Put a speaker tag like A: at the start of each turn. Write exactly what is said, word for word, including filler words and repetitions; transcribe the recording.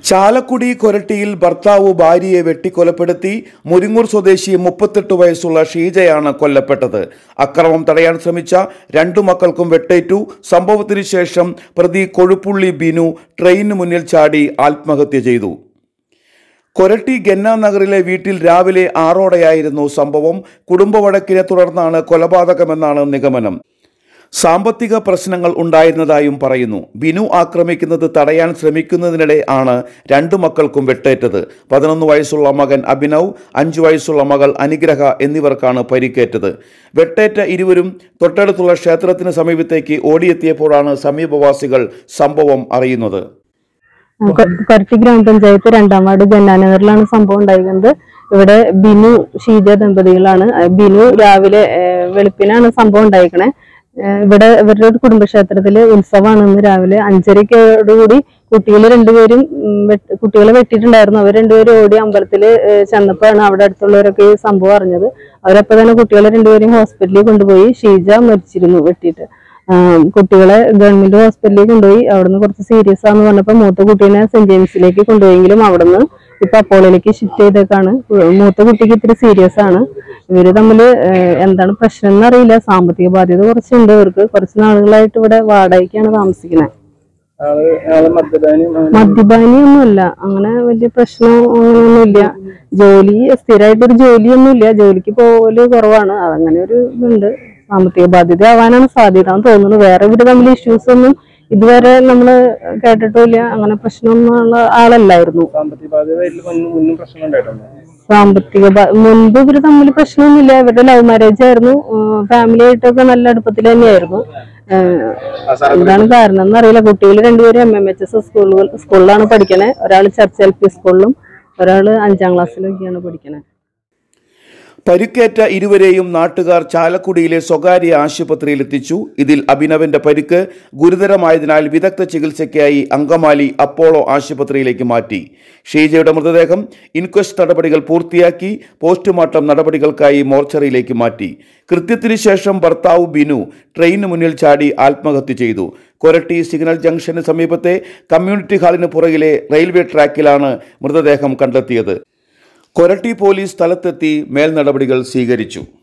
A: ചാലക്കുടി കൊരട്ടിയിൽ ഭർത്താവ് ഭാര്യയെ വെട്ടിക്കൊലപ്പെടുത്തി. മുരിങ്ങൂർ സ്വദേശി മുപ്പത്തെട്ട് വയസ്സുള്ള ഷീജയാണ് കൊല്ലപ്പെട്ടത്. അക്രമം തടയാൻ ശ്രമിച്ച രണ്ടു മക്കൾക്കും വെട്ടേറ്റു. സംഭവത്തിന് ശേഷം പ്രതി കൊഴുപ്പുള്ളി ബിനു ട്രെയിനിന് മുന്നിൽ ചാടി ആത്മഹത്യ ചെയ്തു. കൊരട്ടി ഗന്ന നഗറിലെ വീട്ടിൽ രാവിലെ ആറോടെയായിരുന്നു സംഭവം. കുടുംബ വഴക്കിനെ തുടർന്നാണ് കൊലപാതകമെന്നാണ് നിഗമനം. സാമ്പത്തിക പ്രശ്നങ്ങൾ ഉണ്ടായിരുന്നതായും പറയുന്നു. ബിനു ആക്രമിക്കുന്നത് തടയാൻ ശ്രമിക്കുന്നതിനിടെ ആണ് രണ്ടു മക്കൾക്കും വെട്ടേറ്റത്. പതിനൊന്ന് വയസ്സുള്ള മകൻ അഭിനവ്, അഞ്ചു വയസ്സുള്ള മകൾ അനുഗ്രഹ എന്നിവർക്കാണ് പരിക്കേറ്റത്. വെട്ടേറ്റ ഇരുവരും തൊട്ടടുത്തുള്ള ക്ഷേത്രത്തിന് സമീപത്തേക്ക് ഓടിയെത്തിയപ്പോഴാണ് സമീപവാസികൾ സംഭവം അറിയുന്നത്.
B: കൊരട്ടി ഗ്രാമപഞ്ചായത്ത് രണ്ടാം വാർഡ് ജന്നാനഗറിലാണ് സംഭവം ഉണ്ടായിരുന്നത്. ഇവിടെ ബിനു ഷീജ ദമ്പതികളാണ്. ബിനു രാവിലെ വെളുപ്പിനാണ് സംഭവം ഉണ്ടായിരിക്കണേ. ഇവിടെ ഇവരുടെ ഒരു കുടുംബക്ഷേത്രത്തില് ഉത്സവമാണ്. ഇന്ന് രാവിലെ അഞ്ചരക്കോടുകൂടി കുട്ടികൾ രണ്ടുപേരും കുട്ടികളെ വെട്ടിയിട്ടുണ്ടായിരുന്നു. അവർ രണ്ടുപേരും ഓടി അമ്പലത്തില് ചെന്നപ്പോഴാണ് അവിടെ അടുത്തുള്ളവരൊക്കെ ഈ സംഭവം അറിഞ്ഞത്. അവരപ്പോ തന്നെ കുട്ടികളെ രണ്ടുപേരും ഹോസ്പിറ്റലിൽ കൊണ്ടുപോയി. ഷീജ മരിച്ചിരുന്നു വെട്ടിയിട്ട്. കുട്ടികളെ ഗവൺമെന്റ് ഹോസ്പിറ്റലിൽ കൊണ്ടുപോയി. അവിടുന്ന് കുറച്ച് സീരിയസ് ആണെന്ന് പറഞ്ഞപ്പോൾ മൂത്ത കുട്ടീനെ സെന്റ് ജെയിംസിലേക്ക് കൊണ്ടുപോയെങ്കിലും അവിടുന്ന് ഇപ്പൊ അപ്പോളയിലേക്ക് ഷിഫ്റ്റ് ചെയ്തേക്കാണ്. മൂത്ത കുട്ടിക്ക് ഇത്തിരി സീരിയസ് ആണ്. ഇവര് തമ്മില് എന്താണ് പ്രശ്നം എന്നറിയില്ല. സാമ്പത്തിക ബാധ്യത കുറച്ചുണ്ട് ഇവർക്ക്. കുറച്ച് നാളുകളായിട്ട് ഇവിടെ വാടകയ്ക്കാണ് താമസിക്കുന്നത്. മദ്യപാനിയൊന്നുമല്ല, അങ്ങനെ വലിയ പ്രശ്നം അങ്ങനെയൊന്നുമില്ല. ജോലി സ്ഥിരമായിട്ടൊരു ജോലിയൊന്നുമില്ല. ജോലിക്ക് പോകല് കുറവാണ്. അതങ്ങനെ ഒരു ഇതുണ്ട്. സാമ്പത്തിക ബാധ്യത ആവാനാണ് സാധ്യത എന്ന് തോന്നുന്നു. വേറെ ഇവര് തമ്മിൽ ഇഷ്യൂസ് ഒന്നും ഇതുവരെ നമ്മള് കേട്ടിട്ടില്ല. അങ്ങനെ പ്രശ്നമൊന്നും ഉള്ള ആളല്ലായിരുന്നു. സാമ്പത്തിക മുൻപ് ഇവര് തമ്മിൽ പ്രശ്നമൊന്നുമില്ല. ഇവരുടെ ലവ് മാരേജ് ആയിരുന്നു. ഫാമിലി ആയിട്ടൊക്കെ നല്ല അടുപ്പത്തിൽ തന്നെയായിരുന്നു. എന്താണ് കാരണം എന്നറിയില്ല. കുട്ടികൾ രണ്ടുപേരും എം എം എച്ച് എസ് സ്കൂളുകൾ സ്കൂളിലാണ് പഠിക്കണേ. ഒരാൾ ചർച്ച് എൽ പി സ്കൂളിലും ഒരാള് അഞ്ചാം ക്ലാസ്സിലൊക്കെയാണ് പഠിക്കണേ.
A: പരിക്കേറ്റ ഇരുവരെയും നാട്ടുകാർ ചാലക്കുടിയിലെ സ്വകാര്യ ആശുപത്രിയിൽ എത്തിച്ചു. ഇതിൽ അഭിനവന്റെ പരിക്ക് ഗുരുതരമായതിനാൽ വിദഗ്ധ ചികിത്സയ്ക്കായി അങ്കമാലി അപ്പോളോ ആശുപത്രിയിലേക്ക് മാറ്റി. ഷീജയുടെ മൃതദേഹം ഇൻക്വസ്റ്റ് നടപടികൾ പൂർത്തിയാക്കി പോസ്റ്റ്മോർട്ടം നടപടികൾക്കായി മോർച്ചറിയിലേക്ക് മാറ്റി. കൃത്യത്തിന് ശേഷം ഭർത്താവ് ബിനു ട്രെയിനിന് മുന്നിൽ ചാടി ആത്മഹത്യ ചെയ്തു. കൊരട്ടി സിഗ്നൽ ജംഗ്ഷന് സമീപത്തെ കമ്മ്യൂണിറ്റി ഹാളിന് പുറകിലെ റെയിൽവേ ട്രാക്കിലാണ് മൃതദേഹം കണ്ടെത്തിയത്. കൊരട്ടി പോലീസ് സ്ഥലത്തെത്തി മേൽനടപടികൾ സ്വീകരിച്ചു.